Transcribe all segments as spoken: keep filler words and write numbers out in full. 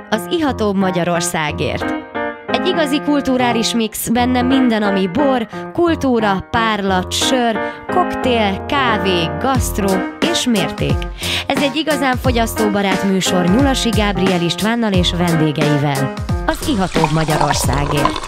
az ihatóbb Magyarországért. Egy igazi kulturális mix, benne minden, ami bor, kultúra, párlat, sör, koktél, kávé, gasztró és mérték. Ez egy igazán fogyasztóbarát műsor Nyulasi Gábriel Istvánnal és vendégeivel. Az ihatóbb Magyarországért.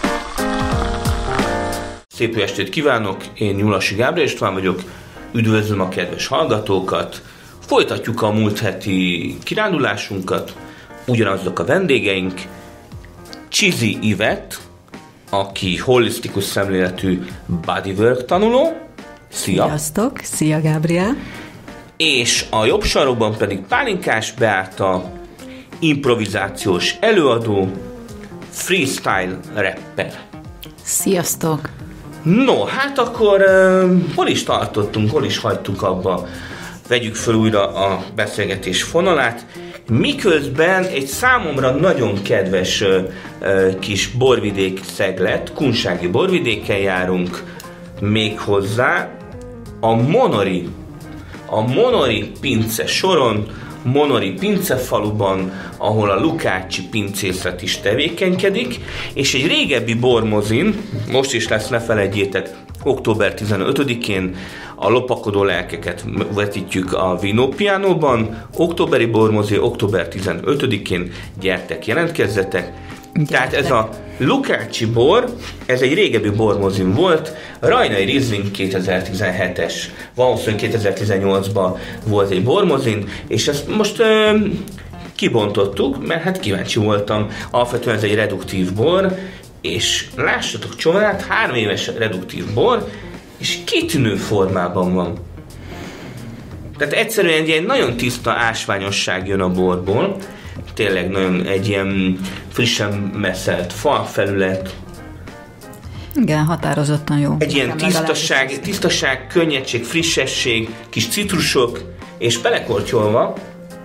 Szép jó estét kívánok, én Nyulasi Gábriel István vagyok, üdvözlöm a kedves hallgatókat, folytatjuk a múlt heti kirándulásunkat, ugyanazok a vendégeink, Csizi Ivett, aki holisztikus szemléletű bodywork tanuló. Szia! Sziasztok! Szia, Gábriel! És a jobb sarokban pedig Pálinkás Beáta, improvizációs előadó, freestyle rapper. Sziasztok! No, hát akkor uh, hol is tartottunk, hol is hagytuk abba, vegyük fel újra a beszélgetés fonalát, miközben egy számomra nagyon kedves uh, uh, kis borvidék szeglet, kunsági borvidéken járunk még hozzá, a Monori, a Monori pince soron, Monori pincefaluban, ahol a Lukácsi pincészet is tevékenykedik, és egy régebbi bormozin, most is lesz, ne felejtjétek, október tizenötödikén a lopakodó lelkeket vetítjük a Vino Pianóban, októberi bormozi, október tizenötödikén, gyertek, jelentkezzetek. Gyertek. Tehát ez a Lukácsi bor, ez egy régebbi bormozin volt, Rajnai Riesling kétezer-tizenhetes, valószínűleg kétezer-tizennyolcban volt egy bormozin, és ezt most ö, kibontottuk, mert hát kíváncsi voltam, alapvetően ez egy reduktív bor, és lássatok csomát, három éves reduktív bor, és kitűnő formában van. Tehát egyszerűen egy nagyon tiszta ásványosság jön a borból, tényleg nagyon egy ilyen frissen messzelt falfelület. Igen, határozottan jó. Egy ilyen tisztaság, tisztaság, könnyedség, frissesség, kis citrusok, és belekortyolva.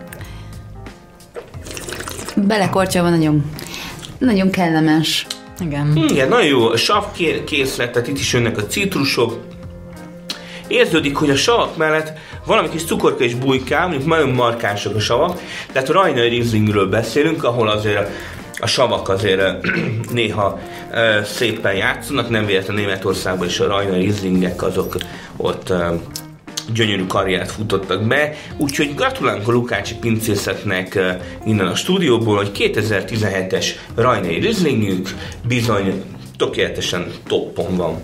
Belekortyolva nagyon, nagyon kellemes. Igen. Igen, nagyon jó. A sav készlet, tehát itt is jönnek a citrusok. Érződik, hogy a savak mellett valami kis cukorka és bujkál, mondjuk nagyon markánsak a savak, tehát a Rajnai Rieslingről beszélünk, ahol azért a savak azért néha uh, szépen játszanak, nem véletlenül Németországban is a Rajnai Rieslingek azok ott uh, gyönyörű karriert futottak be, úgyhogy gratulálunk a Lukácsi pincészetnek uh, innen a stúdióból, hogy kétezer-tizenhetes Rajnai Rieslingük bizony tökéletesen toppon van.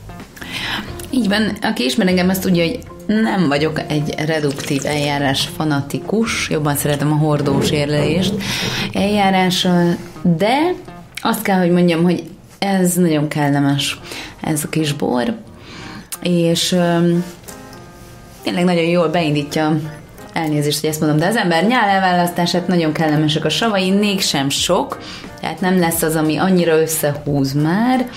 Így van, aki ismer engem, azt tudja, hogy nem vagyok egy reduktív eljárás fanatikus, jobban szeretem a hordós érlelést eljárással, de azt kell, hogy mondjam, hogy ez nagyon kellemes, ez a kis bor, és um, tényleg nagyon jól beindítja, elnézést, hogy ezt mondom, de az ember nyál elválasztását, nagyon kellemesek a savai, mégsem sok, tehát nem lesz az, ami annyira összehúz már,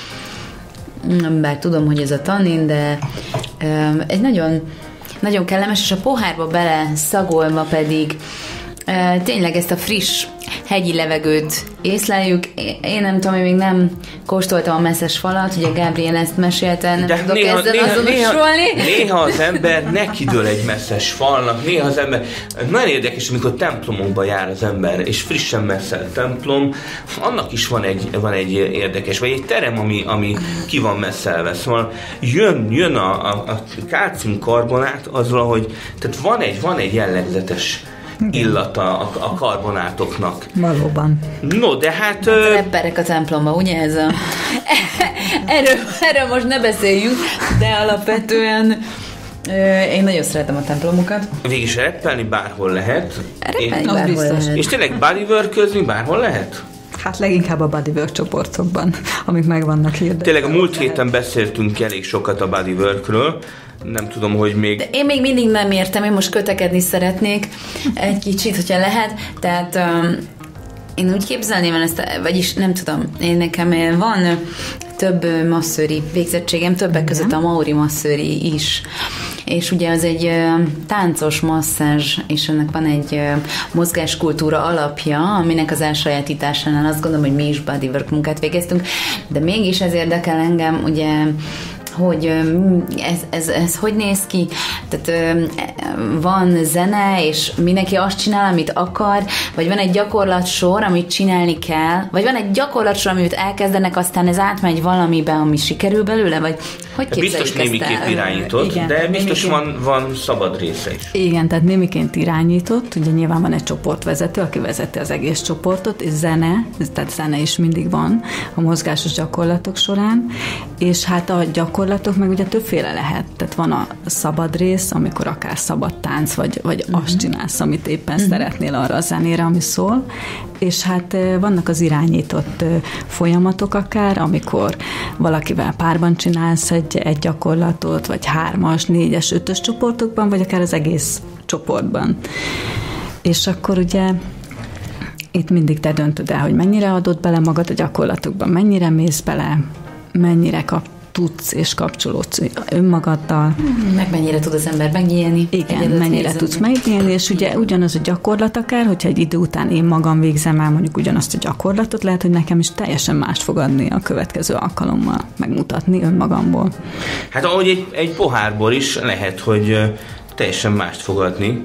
bár tudom, hogy ez a tannin, de um, egy nagyon, nagyon kellemes, és a pohárba bele szagolva pedig uh, tényleg ezt a friss hegyi levegőt észleljük. Én nem tudom, hogy még nem kóstoltam a messzes falat, ugye Gábriel ezt mesélte, nem de tudok néha, ezzel néha, azonosulni. Néha, néha az ember nekidől egy messzes falnak, néha az ember, nagyon érdekes, amikor templomokba jár az ember, és frissen messzelt templom, annak is van egy, van egy érdekes, vagy egy terem, ami, ami ki van messzelve. Szóval jön, jön a, a, a kálciumkarbonát, az valahogy, tehát van egy, van egy jellegzetes illata a, a karbonátoknak. Valóban. No, de hát... Hát ö... repperek a templomba, ugye ez a... erről, erről most ne beszéljünk, de alapvetően ö, én nagyon szeretem a templomokat. Végig reppelni bárhol lehet. Reppelni Én... bárhol lehet. És tényleg bodyworközni bárhol lehet? Hát leginkább a bodywork csoportokban, amik meg vannak hirdetve. Tényleg a múlt héten beszéltünk elég sokat a bodyworkről. Nem tudom, hogy még... De én még mindig nem értem, én most kötekedni szeretnék egy kicsit, hogyha lehet. Tehát um, én úgy képzelném el ezt, vagyis nem tudom, én nekem van több masszőri végzettségem, többek között a maori masszőri is. És ugye az egy táncos masszázs, és ennek van egy mozgáskultúra alapja, aminek az elsajátításánál azt gondolom, hogy mi is bodywork munkát végeztünk, de mégis ez érdekel engem, ugye, hogy ez, ez, ez hogy néz ki, tehát van zene, és mindenki azt csinál, amit akar, vagy van egy gyakorlatsor, amit csinálni kell, vagy van egy gyakorlatsor, amit elkezdenek, aztán ez átmegy valamibe, ami sikerül belőle, vagy hogy képzeljük biztos némiként irányított, igen, de biztos van, van szabad része is. Igen, tehát némiként irányított, ugye nyilván van egy csoportvezető, aki vezeti az egész csoportot, és zene, tehát zene is mindig van a mozgásos gyakorlatok során, és hát a gyakorlatok meg ugye többféle lehet, tehát van a szabad rész, amikor akár szabad tánc, vagy, vagy uh-huh. azt csinálsz, amit éppen uh-huh. szeretnél arra a zenére, ami szól, és hát vannak az irányított folyamatok akár, amikor valakivel párban csinálsz egy, egy gyakorlatot, vagy hármas, négyes, ötös csoportokban, vagy akár az egész csoportban. És akkor ugye itt mindig te döntöd el, hogy mennyire adod bele magad a gyakorlatokban, mennyire mész bele, mennyire kap, tudsz és kapcsolódsz önmagaddal. Meg mennyire tud az ember megnyílni. Igen, mennyire tudsz megnyílni, és ugye ugyanaz a gyakorlat akár, hogyha egy idő után én magam végzem el mondjuk ugyanazt a gyakorlatot, lehet, hogy nekem is teljesen mást fog adni a következő alkalommal megmutatni önmagamból. Hát ahogy egy, egy pohárból is lehet, hogy teljesen mást fog adni,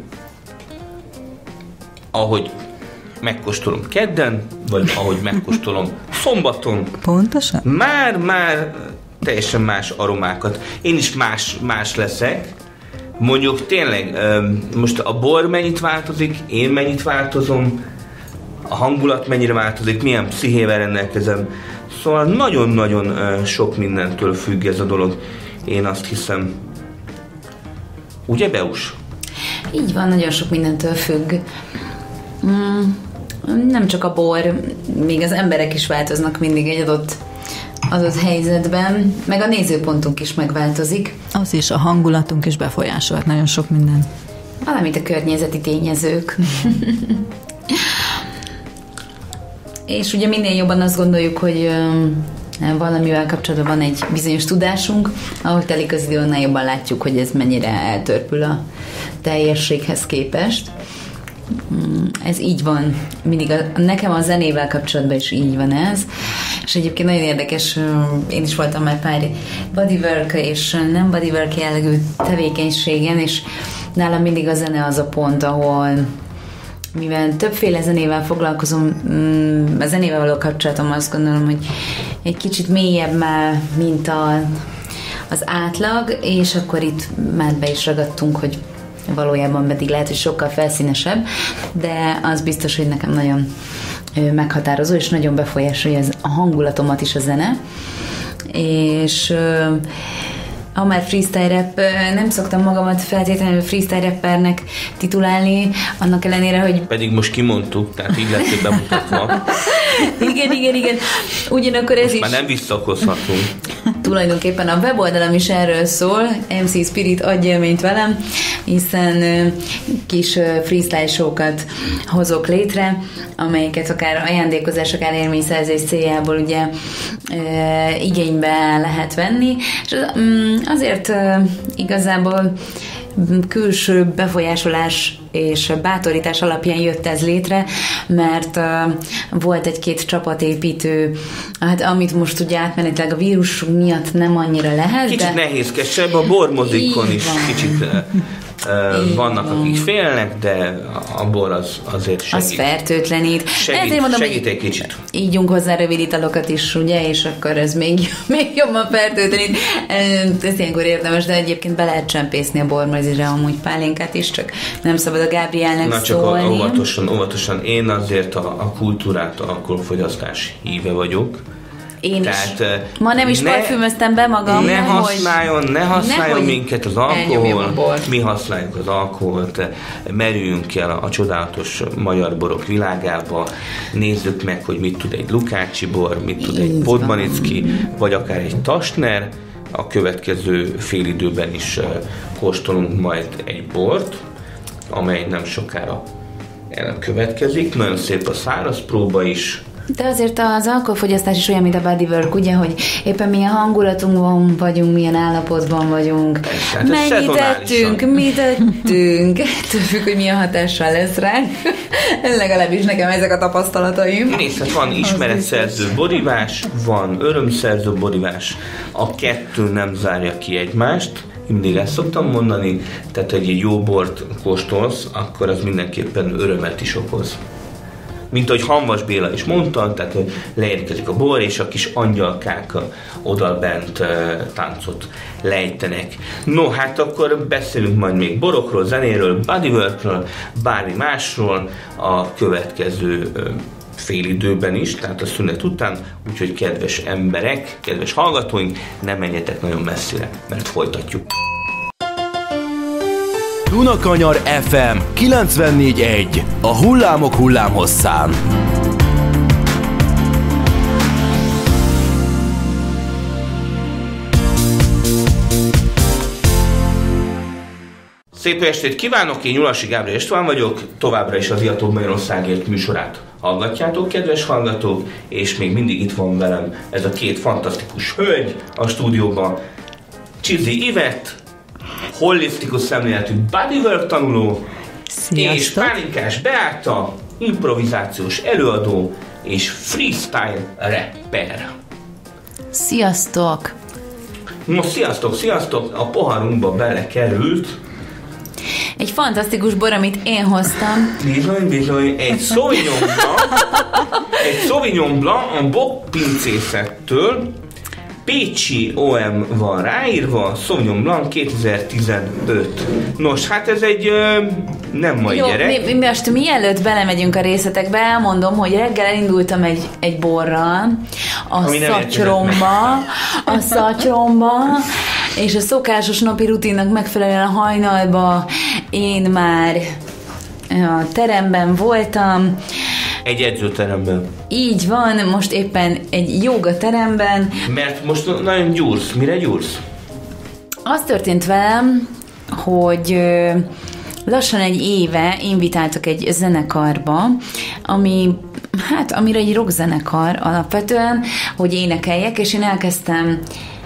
ahogy megkóstolom kedden, vagy ahogy megkóstolom szombaton. Pontosan? Már, már teljesen más aromákat. Én is más, más leszek. Mondjuk tényleg, most a bor mennyit változik, én mennyit változom, a hangulat mennyire változik, milyen pszichével rendelkezem. Szóval nagyon-nagyon sok mindentől függ ez a dolog. Én azt hiszem. Ugye, Beus? Így van, nagyon sok mindentől függ. Mm, nem csak a bor, még az emberek is változnak mindig egy adott adott helyzetben, meg a nézőpontunk is megváltozik. Az is, a hangulatunk is befolyásolt nagyon sok minden. Valamint a környezeti tényezők. És ugye minél jobban azt gondoljuk, hogy valamivel kapcsolatban van egy bizonyos tudásunk, ahogy telik az idő, annál jobban látjuk, hogy ez mennyire eltörpül a teljességhez képest. Ez így van. Mindig a, nekem a zenével kapcsolatban is így van ez. És egyébként nagyon érdekes, én is voltam már pár bodywork és nem bodywork jellegű tevékenységen, és nálam mindig a zene az a pont, ahol mivel többféle zenével foglalkozom, a zenével való kapcsolatom azt gondolom, hogy egy kicsit mélyebb már, mint a, az átlag, és akkor itt már be is ragadtunk, hogy valójában pedig lehet, hogy sokkal felszínesebb, de az biztos, hogy nekem nagyon meghatározó, és nagyon befolyásolja a hangulatomat is a zene. És ha már freestyle rap, nem szoktam magamat feltétlenül freestyle rappernek titulálni, annak ellenére, hogy... Pedig most kimondtuk, tehát így lett bemutatva. igen, igen, igen. Ugyanakkor ez most is... már nem visszakozhatunk. Tulajdonképpen a weboldalam is erről szól, em cé Spirit adj élményt velem, hiszen kis freestyle show-kat hozok létre, amelyeket akár ajándékozás, akár élményszerzés céljából ugye e, igénybe lehet venni, és azért e, igazából külső befolyásolás és bátorítás alapján jött ez létre, mert uh, volt egy-két csapatépítő, hát amit most ugye átmenetileg a vírus miatt nem annyira lehet. Kicsit de... nehézkesebb, a bormozikon is van. Kicsit uh, uh, vannak, van. akik félnek, de a bor az azért segít. Az fertőtlenít. Segít, mondom, segít egy kicsit. Ígyunk hozzá rövid italokat is, ugye, és akkor ez még, még jobban fertőtlenít. Ez ilyenkor érdemes, de egyébként be lehet csempészni a bormozira amúgy pálinkát is, csak nem szabad a Gábrielnek Na, csak szólni. óvatosan, óvatosan. Én azért a, a kultúrát, a alkoholfogyasztás híve vagyok. Én Tehát, is. Ma nem is ne, parfümöztem be magam. Ne használjon, ne használjon nehogy minket az alkohol. Mi használjuk az alkoholt. Merüljünk el a, a csodálatos magyar borok világába. Nézzük meg, hogy mit tud egy Lukácsi bor, mit tud egy Podmanicki, vagy akár egy Tasner. A következő fél időben is kóstolunk majd egy bort, amely nem sokára elkövetkezik. Nagyon szép a száraz próba is. De azért az alkoholfogyasztás is olyan, mint a bodywork, ugye, hogy éppen milyen hangulatunkban vagyunk, milyen állapotban vagyunk, hát mennyit ettünk, mit ettünk, ettől függ, hogy milyen hatással lesz ránk. Legalábbis nekem ezek a tapasztalataim. Nézd, hát van ismeretszerző borivás, van örömszerző borivás, a kettő nem zárja ki egymást. Mindig ezt szoktam mondani, tehát hogy egy jó bort kóstolsz, akkor az mindenképpen örömet is okoz. Mint ahogy Hamvas Béla is mondta, tehát leérkezik a bor, és a kis angyalkák oda bent uh, táncot lejtenek. No, hát akkor beszélünk majd még borokról, zenéről, bodyworkről, bármi másról a következő uh, fél időben is, tehát a szünet után, úgyhogy kedves emberek, kedves hallgatóink, ne menjetek nagyon messzire, mert folytatjuk. Dunakanyar ef em kilencvennégy egy, a hullámok hullámhosszán. Szép estét kívánok, én Nyulasi Gábor István vagyok, továbbra is az Iatóbb Magyarországért műsorát hallgatjátok, kedves hallgatók, és még mindig itt van velem ez a két fantasztikus hölgy a stúdióban. Csizi Ivett, holisztikus szemléletű bodywork tanuló, Sziasztok. És Pálinkás Beáta, improvizációs előadó és freestyle rapper. Sziasztok! Most sziasztok, sziasztok, a poharunkba belekerült egy fantasztikus bor, amit én hoztam. Bizony, bizony, egy Sauvignon Blanc, egy Sauvignon Blanc a Bock pincészettől, Pécsi o em van ráírva, Sauvignon Blanc kétezer-tizenöt. Nos, hát ez egy ö, nem mai Jó, gyerek. mi, mi most mielőtt belemegyünk a részletekbe, elmondom, hogy reggel elindultam egy, egy borral a szatyromba, a szatyromba, és a szokásos napi rutinnak megfelelően a hajnalba én már a teremben voltam. Egy edzőteremben. Így van, most éppen egy jóga teremben. Mert most nagyon gyúrsz. Mire gyúrsz? Az történt velem, hogy lassan egy éve invitáltak egy zenekarba, ami, hát amire egy rockzenekar alapvetően, hogy énekeljek, és én elkezdtem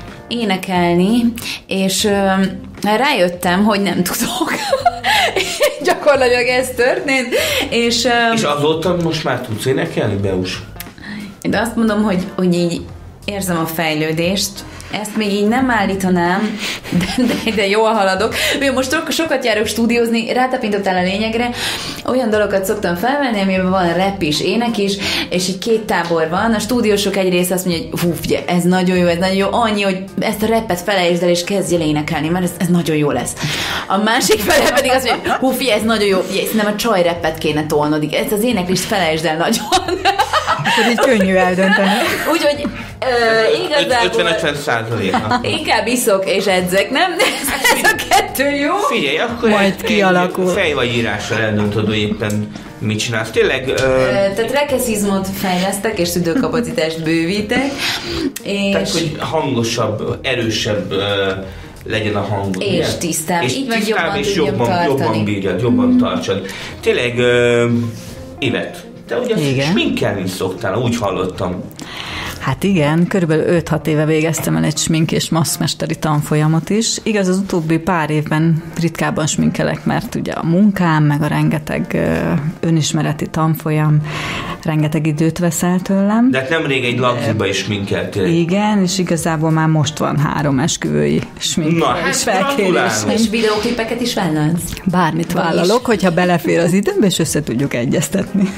énekelni, és ö, rájöttem, hogy nem tudok. Gyakorlatilag ez történt. És, ö, és azóta most már tudsz énekelni, Beus? de azt mondom, hogy, hogy így érzem a fejlődést. Ezt még így nem állítanám, de, de, de jól haladok. Én most sokat járok stúdiózni, rátapintottál a lényegre, olyan dolgokat szoktam felvenni, amiben van rap is, ének is, és így két tábor van. A stúdiósok egy része azt mondja, hogy hú, figyelj, ez nagyon jó, ez nagyon jó, annyi, hogy ezt a rappet felejtsd el, és kezdj el énekelni, mert ez, ez nagyon jó lesz. A másik fele pedig azt mondja, hú, figyelj, ez nagyon jó, figyelj, nem a csaj rappet kéne tolnod, ezt az éneklést felejtsd el nagyon. Akkor így könnyű eldönteni. Úgyhogy uh, igazából... ötven-ötven százalék. Inkább iszok és edzek, nem? Ez a kettő jó? Figyelj, akkor majd egy, kialakul. Egy fej vagy írással eldöntöd, hogy éppen mit csinálsz. Tényleg... Ö... Tehát rekeszizmot fejlesztek, és szüdőkapacitást bővítek. És... Tehát, hogy hangosabb, erősebb ö, legyen a hangod. És ugye? tisztább. És így meg tisztább, jobban és tudjam jobban, tartani. jobban bírjad, jobban tartsad. Tényleg, ö, Ivett, te ugye Igen. sminkelni is szoktál, úgy hallottam. Hát igen, körülbelül öt-hat éve végeztem el egy smink és maszkmesteri tanfolyamot is. Igaz, az utóbbi pár évben ritkábban sminkelek, mert ugye a munkám, meg a rengeteg önismereti tanfolyam rengeteg időt vesz el tőlem. De hát nemrég egy lagziba is sminkeltél. Igen, és igazából már most van három esküvői smink. Na, hát és felkérésem. És videóklipeket is vállalsz? Bármit vállalok, hogyha belefér az időmbe, és össze tudjuk egyeztetni.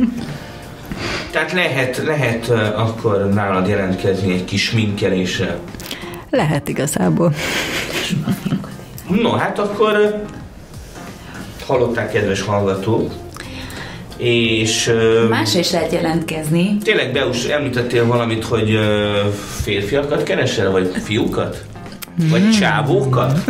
Tehát lehet, lehet uh, akkor nálad jelentkezni egy kis sminkelésre. Lehet igazából. No, hát akkor uh, hallották, kedves hallgatók, és uh, Másra is lehet jelentkezni. tényleg, Beus, említettél valamit, hogy uh, férfiakat keresel, vagy fiúkat? Vagy csávókat?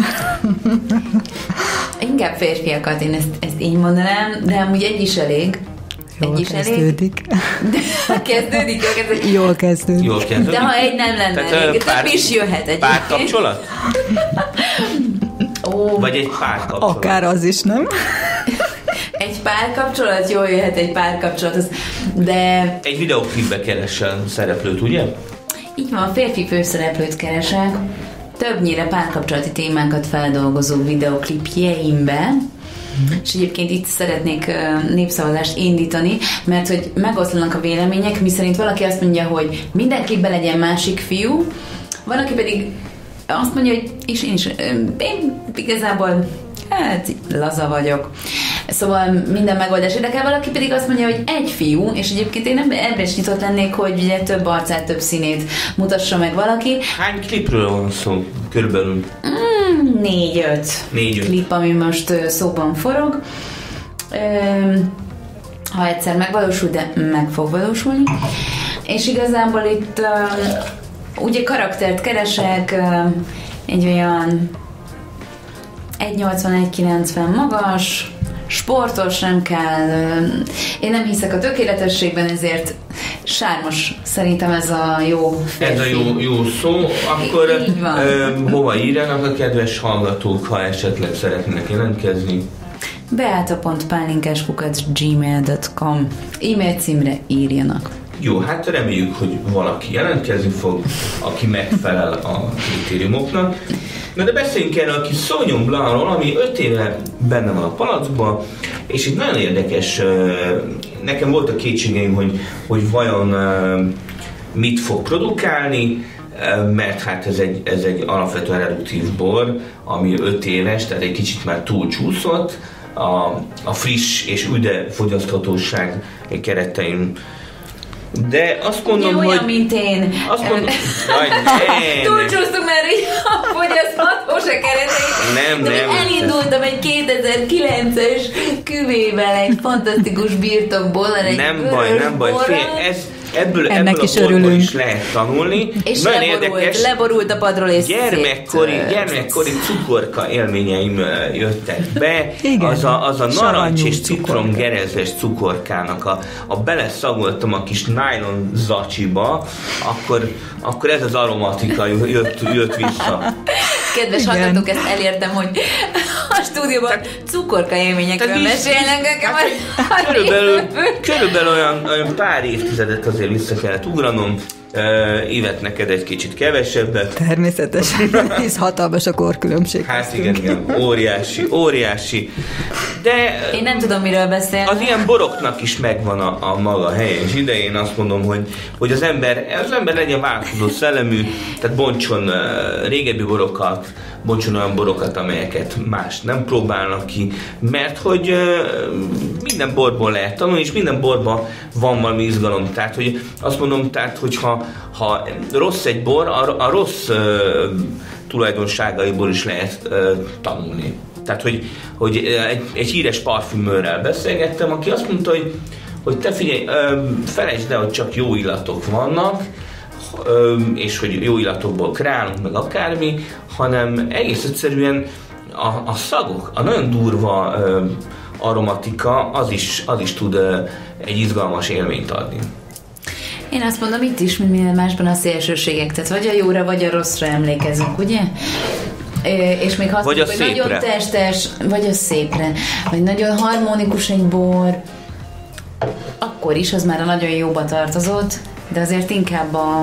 Inkább férfiakat, én ezt, ezt így mondanám, de amúgy egy is elég. Jól Egy is kezdődik. elég. Kezdődik, jól kezdődik. Jól kezdődik. Jól kezdődik? De ha egy nem lenne Tehát, elég, uh, pár- több is jöhet egyébként. Párkapcsolat? Ó, Vagy egy párkapcsolat? Akár az is, nem? egy párkapcsolat, jól jöhet egy párkapcsolat, de... Egy videóklipbe keresel szereplőt, ugye? Így van, férfi főszereplőt keresek, többnyire párkapcsolati témákat feldolgozó videoklipjeimbe, és egyébként itt szeretnék népszavazást indítani, mert hogy megoszlanak a vélemények, miszerint valaki azt mondja, hogy minden klipben legyen másik fiú, van, aki pedig azt mondja, hogy és én is, én igazából hát laza vagyok. Szóval minden megoldás érdekel, valaki pedig azt mondja, hogy egy fiú, és egyébként én ebben is nyitott lennék, hogy ugye több arcát, több színét mutassa meg valaki. Hány klipről van szó körülbelül? Mm, négy-öt Négy-öt klip, ami most szóban forog. Ha egyszer megvalósul, de meg fog valósulni. És igazából itt ugye karaktert keresek, egy olyan egy nyolcvan egy kilencven magas, sportos, nem kell. Én nem hiszek a tökéletességben, ezért sármos szerintem ez a jó férfi. Ez a jó, jó szó. Akkor ö, hova írjanak a kedves hallgatók, ha esetleg szeretnének jelentkezni? beata pont pálinkás kukac gmail pont com e-mail címre írjanak. Jó, hát reméljük, hogy valaki jelentkezni fog, aki megfelel a kritériumoknak. Na de beszéljünk erről a kis Sauvignon Blancról, ami öt éve benne van a palacban, és itt nagyon érdekes, nekem volt a kétségeim, hogy, hogy vajon mit fog produkálni, mert hát ez egy, ez egy alapvetően reduktív bor, ami öt éves, tehát egy kicsit már túlcsúszott, a, a friss és üde fogyaszthatóság keretein. De azt mondom, ja, hogy... olyan, mint én. Azt mondom... Túlcsúsztunk már így a fogyaszthatóság kereteit. Nem, de nem. elindultam egy kétezer-kilences küvével, egy fantasztikus birtokból. Nem baj, nem baj. Fél, ez, ebből, Ennek ebből is a borból örülünk. is lehet tanulni. És nagyon leborult, érdekes. leborult a padról, és Gyermekkori, szét, gyermekkori cukorka élményeim jöttek be. Igen, az a, az a narancs savanyú és citrom cukorka. gerezes cukorkának a, a beleszagoltam a kis nylon zacsiba, akkor, akkor ez az aromatika jött, jött vissza. Kedves hallgatók, ezt elértem, hogy a stúdióban cukorka élményekről mesélnek nekem. Hát, körülbelül, körülbelül olyan, olyan pár évtizedet azért vissza kellett ugranom. Uh, évet neked egy kicsit kevesebbet. Természetesen, hisz hatalmas a korkülönbség. Hát igen, igen, óriási, óriási. De én nem tudom, miről beszélni. az ilyen boroknak is megvan a, a maga helye és ideje. Én azt mondom, hogy, hogy az ember, az ember legyen változó szellemű, tehát bontson uh, régebbi borokat, bontson olyan borokat, amelyeket más nem próbálnak ki, mert hogy uh, minden borból lehet tanulni, és minden borban van valami izgalom. Tehát, hogy azt mondom, tehát, hogyha ha rossz egy bor, a, a rossz uh, tulajdonságaiból is lehet uh, tanulni. Tehát, hogy, hogy egy, egy híres parfümőrrel beszélgettem, aki azt mondta, hogy, hogy te figyelj, uh, felejtsd el, hogy csak jó illatok vannak, uh, és hogy jó illatokból kreálunk, meg akármi, hanem egész egyszerűen a, a szagok, a nagyon durva uh, aromatika, az is, az is tud uh, egy izgalmas élményt adni. Én azt mondom, itt is, mint minden másban a szélsőségek, tehát vagy a jóra, vagy a rosszra emlékezünk, ugye? És még azt mondjuk, hogy nagyon testes, vagy a szépre, vagy nagyon harmonikus egy bor, akkor is az már a nagyon jóba tartozott, de azért inkább a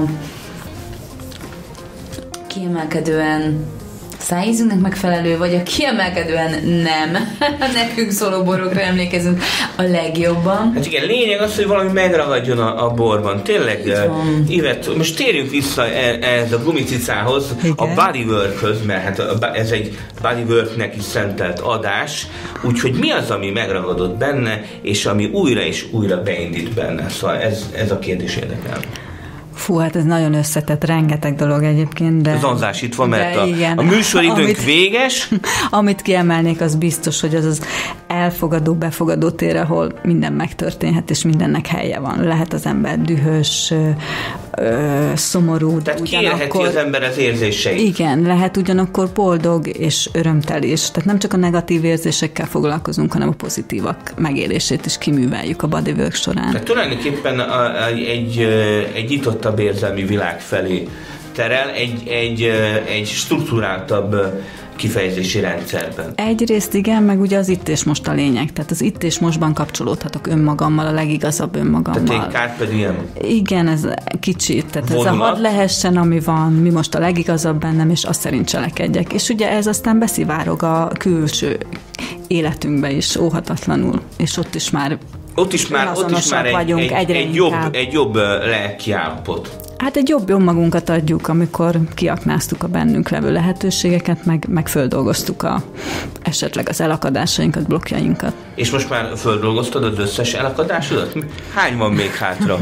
kiemelkedően szájízünknek megfelelő, vagy a kiemelkedően nem nekünk szóló borokra emlékezünk a legjobban. Hát igen, lényeg az, hogy valami megragadjon a, a borban. Tényleg, Ivet, most térjünk vissza ehhez a gumicicához, igen. A bodyworkhöz, mert hát ez egy bodyworknek is szentelt adás, úgyhogy mi az, ami megragadott benne, és ami újra és újra beindít benne? Szóval ez, ez a kérdés érdekel. Fú, hát ez nagyon összetett, rengeteg dolog egyébként, de... Zanzásítva, mert a, igen, a műsoridőnk amit, véges. Amit kiemelnék, az biztos, hogy az az elfogadó, befogadó tér, ahol minden megtörténhet, és mindennek helye van. Lehet az ember dühös, ö, ö, szomorú, tehát ugyanakkor... kiélheti az ember az érzéseit. Igen, lehet ugyanakkor boldog és örömteli is. Tehát nem csak a negatív érzésekkel foglalkozunk, hanem a pozitívak megélését is kiműveljük a bodywork során. Tehát tulajdonképpen a, a, egy, egy nyitottabb érzelmi világ felé terel, egy, egy, egy strukturáltabb kifejezési rendszerben. Egyrészt igen, meg ugye az itt és most a lényeg. Tehát az itt és mostban kapcsolódhatok önmagammal, a legigazabb önmagammal. Tehát egy carpe diem. Igen, ez kicsit. Tehát Vonulat. ez a hadd lehessen, ami van, mi most a legigazabb bennem, és azt szerint cselekedjek. És ugye ez aztán beszivárog a külső életünkbe is óhatatlanul, és ott is már Ott is már, ott is már egy, vagyunk, egy, egyre egy, jobb, inkább. egy jobb lelki állapot. Hát egy jobb önmagunkat adjuk, amikor kiaknáztuk a bennünk levő lehetőségeket, meg, meg földolgoztuk a, esetleg az elakadásainkat, blokkjainkat. És most már földolgoztad az összes elakadásodat? Hány van még hátra?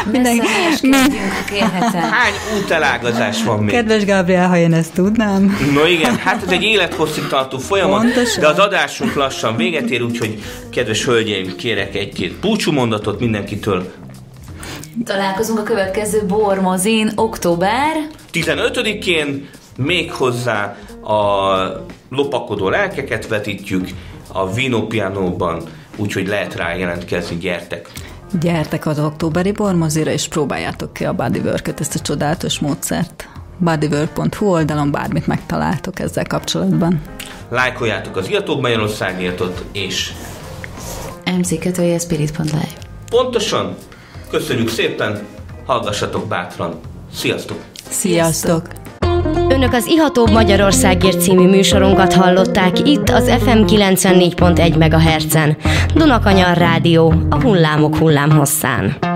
Hány útelágazás van még? Kedves Gabriel, ha én ezt tudnám. No igen, hát ez egy élethosszig tartó folyamat, Pontosan. de az adásunk lassan véget ér, úgyhogy kedves hölgyeim, kérek egy-két búcsúmondatot mindenkitől. Találkozunk a következő Bormozin október tizenötödikén méghozzá a lopakodó lelkeket vetítjük a Vino Pianóban, úgyhogy lehet rá jelentkezni, gyertek! Gyertek az októberi Bormozira, és próbáljátok ki a bodywork-öt, ezt a csodálatos módszert. bodywork pont hu oldalon bármit megtaláltok ezzel kapcsolatban. Lájkoljátok az Iatóbb Magyarországértot, és em cé kettő spirit pont live. pontosan, köszönjük szépen, hallgassatok bátran. Sziasztok! Sziasztok! Önök az Ihatóbb Magyarországért című műsorunkat hallották itt az ef em kilencvennégy pont egy megahertzen. Dunakanyar Rádió, a hullámok hullámhosszán.